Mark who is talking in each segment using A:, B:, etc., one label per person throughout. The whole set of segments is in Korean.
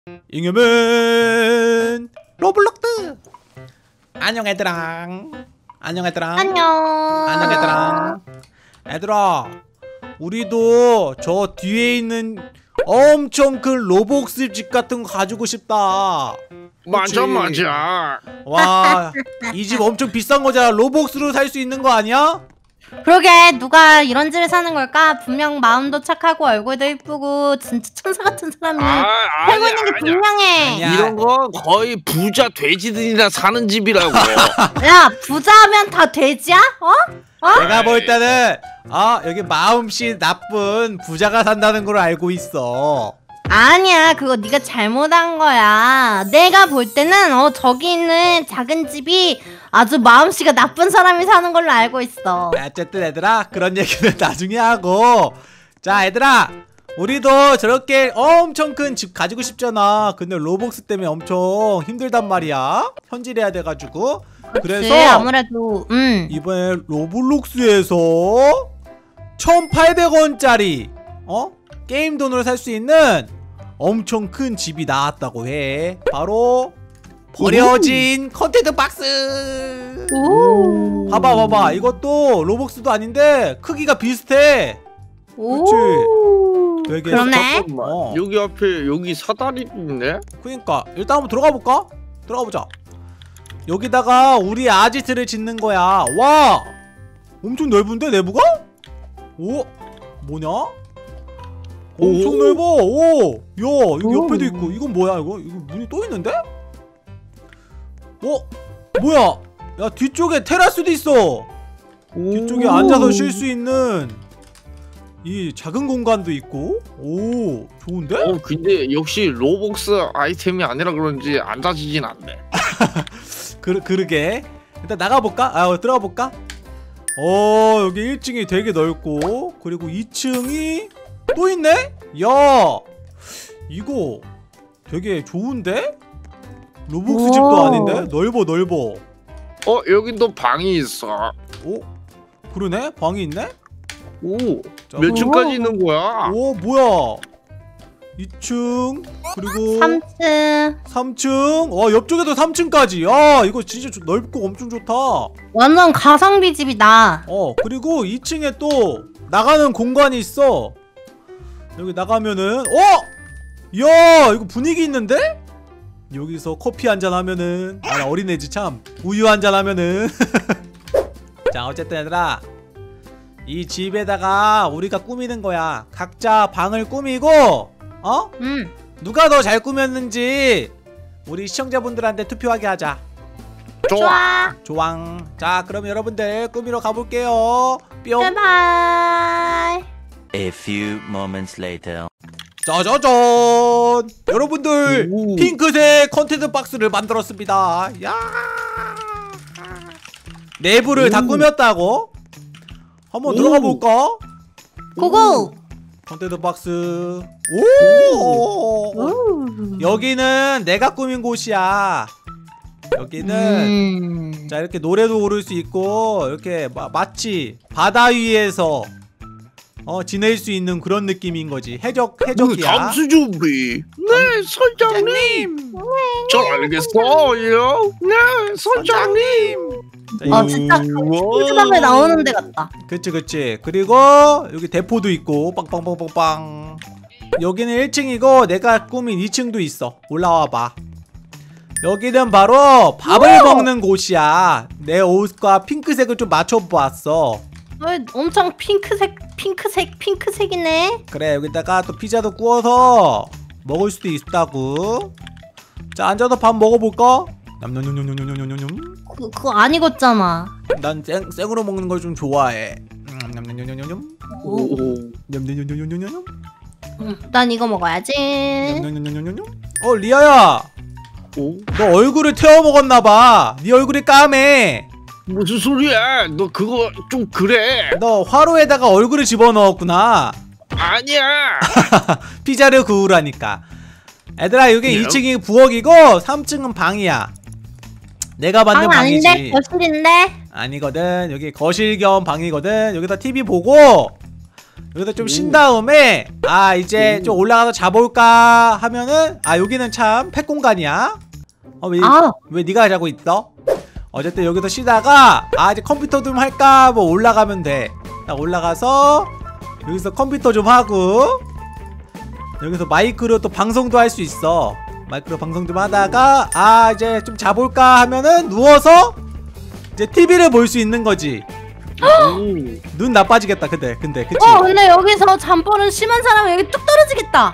A: 잉여맨 로블록스. 안녕 얘들아. 안녕 얘들아. 안녕 얘들아. 얘들아, 우리도 저 뒤에 있는 엄청 큰 로복스 집 같은 거 가지고 싶다.
B: 맞아 맞아.
A: 와, 이 집 엄청 비싼 거잖아. 로복스로 살 수 있는 거 아니야?
C: 그러게, 누가 이런 집에 사는 걸까? 분명 마음도 착하고 얼굴도 이쁘고 진짜 천사 같은 사람이 살고 있는 게 분명해.
A: 아니야.
B: 이런 거 거의 부자 돼지들이나 사는 집이라고.
C: 야, 부자면 다 돼지야?
A: 내가 볼 때는 여기 마음씨 나쁜 부자가 산다는 걸 알고 있어.
C: 아니야, 그거 네가 잘못한 거야. 내가 볼 때는 저기 있는 작은 집이 아주 마음씨가 나쁜 사람이 사는 걸로 알고 있어.
A: 어쨌든 얘들아, 그런 얘기는 나중에 하고, 자 얘들아, 우리도 저렇게 엄청 큰 집 가지고 싶잖아. 근데 로복스 때문에 엄청 힘들단 말이야. 현질해야 돼가지고. 그래서
C: 아무래도
A: 이번에 로블록스에서 1,800원짜리 게임 돈으로 살 수 있는 엄청 큰 집이 나왔다고 해. 바로 버려진 컨텐츠 박스.
C: 오.
A: 봐봐, 이것도 로벅스도 아닌데 크기가 비슷해. 그렇지. 되게
C: 그러네.
B: 여기 앞에 여기 사다리 있네.
A: 그러니까 일단 한번 들어가 볼까? 들어가 보자. 여기다가 우리 아지트를 짓는 거야. 와, 엄청 넓은데 내부가? 오, 뭐냐? 엄청 넓어. 오, 야, 여기 옆에도 있고. 이건 뭐야? 이거 문이 또 있는데? 뭐야? 야, 뒤쪽에 테라스도 있어. 뒤쪽에 앉아서 쉴 수 있는 이 작은 공간도 있고. 오, 좋은데?
B: 근데 역시 로복스 아이템이 아니라 그런지 앉아지진 않네.
A: 그러게. 일단 나가볼까? 들어가 볼까? 여기 1층이 되게 넓고, 그리고 2층이 또 있네? 야, 이거 되게 좋은데? 로복스 집도 아닌데? 넓어.
B: 여긴 또 방이 있어.
A: 그러네? 방이 있네? 자,
B: 몇 층까지 있는 거야?
A: 뭐야? 2층, 그리고 3층. 옆쪽에도 3층까지. 이거 진짜 넓고 엄청 좋다.
C: 완전 가성비 집이다.
A: 그리고 2층에 또 나가는 공간이 있어. 여기 나가면은 야, 이거 분위기 있는데? 여기서 커피 한잔 하면은 나 어린애지 참. 우유 한잔 하면은 자, 어쨌든 얘들아, 이 집에다가 우리가 꾸미는 거야. 각자 방을 꾸미고 누가 더 잘 꾸몄는지 우리 시청자분들한테 투표하게 하자.
C: 좋아.
A: 좋앙. 자, 그럼 여러분들 꾸미러 가볼게요. 뿅.
C: 제발.
D: A few moments later.
A: 짜자잔! 여러분들, 핑크색 컨텐츠 박스를 만들었습니다. 야! 내부를 다 꾸몄다고? 한번 들어가 볼까?
C: 고고.
A: 컨텐츠 박스. 여기는 내가 꾸민 곳이야. 여기는 자, 이렇게 노래도 부를 수 있고, 이렇게 마치 바다 위에서 지낼 수 있는 그런 느낌인 거지. 해적이야.
B: 잠수 준비. 네, 선장님. 잘 알겠어요. 네, 선장님.
C: 진짜 핑크밤에 나오는 데 같다.
A: 그치. 그리고 여기 대포도 있고 빵빵빵빵빵. 여기는 1층이고 내가 꾸민 2층도 있어. 올라와봐. 여기는 바로 밥을 먹는 곳이야. 내 옷과 핑크색을 좀 맞춰보았어.
C: 엄청 핑크색이네.
A: 그래, 여기다가 또 피자도 구워서 먹을 수도 있다고. 자, 앉아서 밥 먹어볼까? 냠냠냠냠냠냠냠냠.
C: 그거 안 익었잖아.
A: 난 생으로 먹는 걸 좀 좋아해. 냠냠냠냠냠냠. 냠냠냠냠냠냠.
C: 난 이거 먹어야지.
A: 냠냠냠냠냠냠. 리아야. 너 얼굴을 태워 먹었나봐. 네 얼굴이 까매.
B: 무슨 소리야? 너 그거 좀 그래.
A: 너 화로에다가 얼굴을 집어넣었구나.
B: 아니야.
A: 피자를 구우라니까. 얘들아, 여기 2층이 부엌이고 3층은 방이야. 내가 만든
C: 방
A: 방이지.
C: 아닌데? 거실인데?
A: 아니거든. 여기 거실 겸 방이거든. 여기다 TV 보고 여기서 좀 쉰 다음에 이제 좀 올라가서 자볼까 하면은 여기는 참 팩 공간이야. 왜 네가 자고 있어? 어쨌든 여기서 쉬다가 이제 컴퓨터 좀 할까 뭐 올라가면 돼. 딱 올라가서 여기서 컴퓨터 좀 하고 여기서 마이크로 또 방송도 할 수 있어. 마이크로 방송 좀 하다가 이제 좀 자볼까 하면은 누워서 이제 TV를 볼 수 있는 거지. 눈 나빠지겠다. 근데 그치?
C: 근데 여기서 잠버릇 심한 사람은 여기 뚝 떨어지겠다.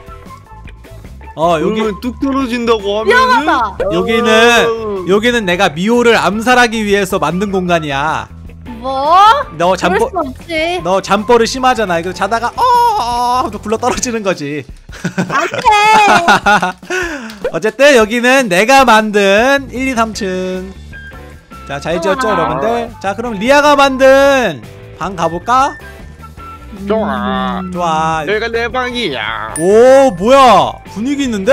A: 여기
B: 뚝 떨어진다고 하면은
C: 위험하다.
A: 여기는 내가 미호를 암살하기 위해서 만든 공간이야.
C: 뭐? 그럴 수 없지.
A: 너 잠버릇 심하잖아. 그래서 자다가 하면서 굴러 떨어지는 거지.
C: 안돼.
A: 어쨌든 여기는 내가 만든 1, 2, 3층. 자, 잘 지었죠 여러분들? 자, 그럼 리아가 만든 방 가볼까? 좋아.
B: 여기가 내 방이야.
A: 오, 뭐야? 분위기 있는데?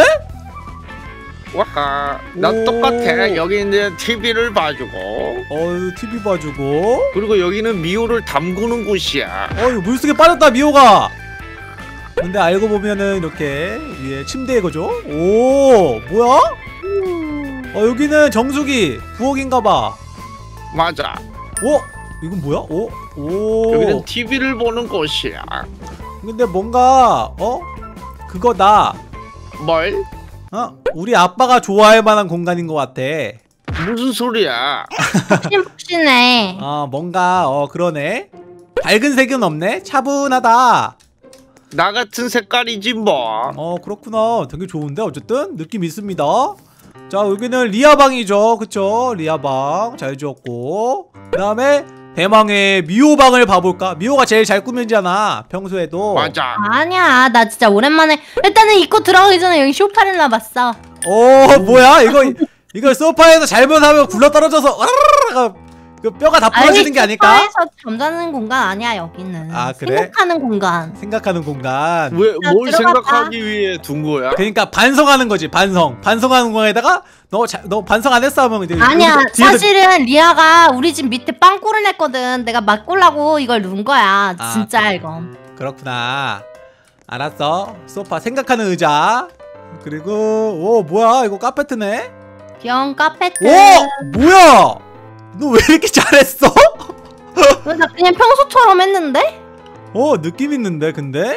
B: 와, 나 똑같아. 여기 이제 TV를 봐주고.
A: TV 봐주고.
B: 그리고 여기는 미호를 담그는 곳이야.
A: 이거 물속에 빠졌다 미호가. 근데 알고 보면은 이렇게 위에 침대 이거죠? 오, 뭐야? 여기는 정수기 부엌인가봐.
B: 맞아.
A: 이건 뭐야? 오.
B: 여기는 TV를 보는 곳이야.
A: 근데 뭔가 그거다.
B: 뭘?
A: 우리 아빠가 좋아할 만한 공간인 것 같아.
B: 무슨 소리야?
C: 푹신푹신해.
A: 뭔가 그러네. 밝은 색은 없네. 차분하다.
B: 나 같은 색깔이지 뭐.
A: 그렇구나. 되게 좋은데 어쨌든 느낌 있습니다. 자, 여기는 리아 방이죠. 그쵸? 리아 방 잘 지었고, 그 다음에 대망의 미호 방을 봐볼까? 미호가 제일 잘 꾸몄잖아 평소에도.
B: 맞아.
C: 아니야, 나 진짜 오랜만에 일단은 입고 들어가기 전에 여기 쇼파를 놔봤어.
A: 뭐야 이거 소파에서 잘못하면 굴러 떨어져서 그 뼈가 다 부러지는 게 아닐까?
C: 소파에서 잠자는 공간 아니야 여기는.
A: 그래?
C: 생각하는 공간.
A: 생각하는 공간.
B: 왜 뭘
C: 들어가봐.
B: 생각하기 위해 둔 거야?
A: 그러니까 반성하는 거지. 반성하는 공간에다가 너 반성 안 했어 하면 이제
C: 아니야,
A: 뒤에서
C: 사실은 리아가 우리 집 밑에 빵꾸를 냈거든. 내가 맛보려고 이걸 누른 거야. 진짜 이건.
A: 그렇구나. 알았어. 소파 생각하는 의자. 그리고 뭐야 이거 카페트네.
C: 귀여운 카페트.
A: 뭐야? 너 왜 이렇게 잘했어?
C: 나 그냥 평소처럼 했는데?
A: 느낌 있는데 근데?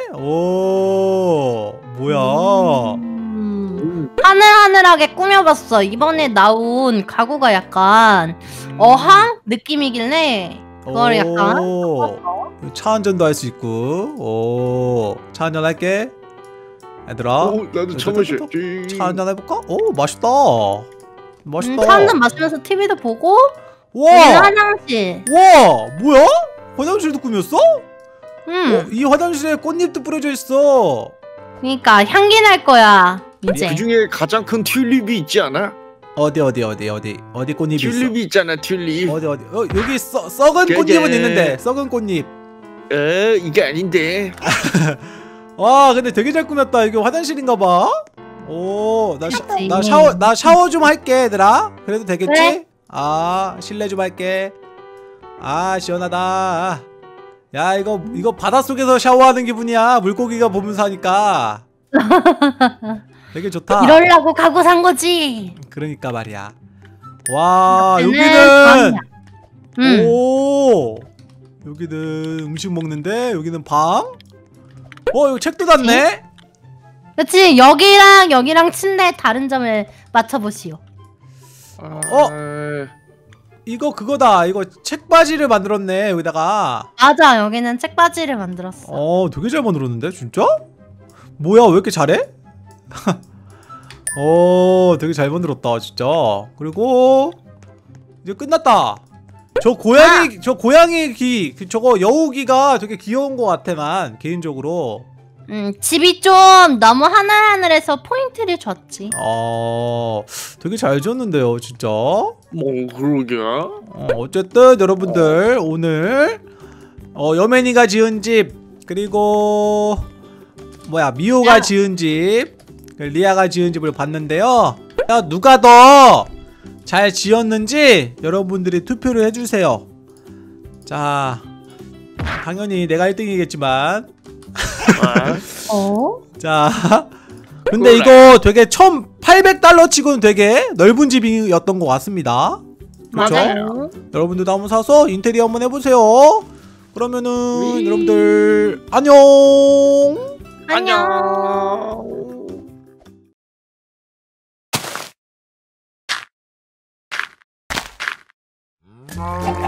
A: 뭐야?
C: 하늘하늘하게 꾸며봤어. 이번에 나온 가구가 약간 어항 느낌이길래 그걸 약간
A: 차 한잔도 할 수 있고. 차 한잔 할게 얘들아.
B: 나도 차 마셔야지.
A: 차 한잔 해볼까? 맛있다.
C: 차 한잔 마시면서 TV도 보고.
A: 와!
C: 화장실.
A: 와! 뭐야? 화장실도 꾸몄어?
C: 응.
A: 이 화장실에 꽃잎도 뿌려져 있어.
C: 그니까 향기 날 거야 이제.
B: 그 중에 가장 큰 튤립이 있지 않아?
A: 어디 꽃잎이 있어?
B: 튤립이 있잖아, 튤립.
A: 어디 여기 썩은 꽃잎은 있는데. 썩은 꽃잎.
B: 이게 아닌데.
A: 와, 근데 되게 잘 꾸몄다. 이게 화장실인가봐. 나 샤워 좀 할게 얘들아. 그래도 되겠지?
C: 그래?
A: 실내 좀 할게. 시원하다. 야, 이거 바닷속에서 샤워하는 기분이야. 물고기가 보면서 하니까. 되게 좋다.
C: 이러려고 가구 산 거지.
A: 그러니까 말이야. 와,
C: 방이야.
A: 여기는 음식 먹는데, 여기는 방. 이거 책도 닫네.
C: 그렇지. 여기랑 침대 다른 점을 맞춰보시오.
A: 이거 그거다. 이거 책바지를 만들었네 여기다가.
C: 맞아, 여기는 책바지를 만들었어.
A: 되게 잘 만들었는데 진짜? 뭐야 왜 이렇게 잘해? 되게 잘 만들었다 진짜. 그리고 이제 끝났다. 저 고양이 귀 저거 여우기가 되게 귀여운 것 같아 난 개인적으로.
C: 집이 좀 너무 하늘하늘해서 포인트를 줬지.
A: 되게 잘 지었는데요 진짜.
B: 그러게.
A: 어쨌든 여러분들 오늘 여맨이가 지은 집, 그리고 미호가 지은 집, 리아가 지은 집을 봤는데요. 누가 더 잘 지었는지 여러분들이 투표를 해주세요. 자, 당연히 내가 1등이겠지만.
C: 어?
A: 자, 근데 이거 되게 1,800달러 치고는 되게 넓은 집이었던 것 같습니다. 그렇죠?
C: 맞아요.
A: 여러분들도 한번 사서 인테리어 한번 해보세요. 그러면은 여러분들 안녕.
B: 안녕.